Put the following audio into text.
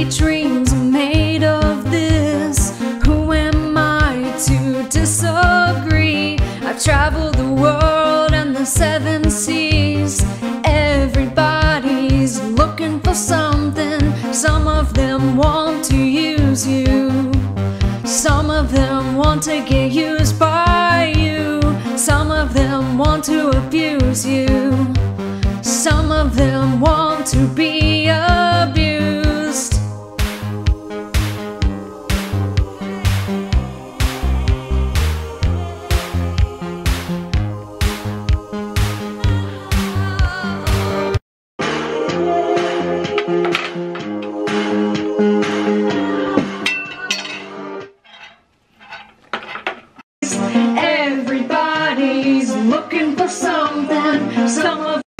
Maybe dreams are made of this. Who am I to disagree? I've traveled the world and the 7 seas. Everybody's looking for something. Some of them want to use you. Some of them want to get used by you. Some of them want to abuse you. Some of them want to be abused. Everybody's looking for something. Some of